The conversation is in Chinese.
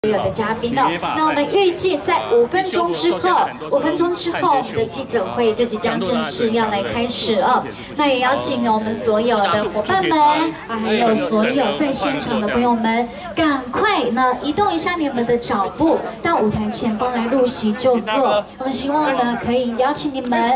所有的嘉宾哦，那我们预计在5分钟之后，我们的记者会就即将正式要来开始了。那也邀请我们所有的伙伴们还有所有在现场的朋友们，赶快呢移动一下你们的脚步，到舞台前方来入席就坐。我们希望呢可以邀请你们。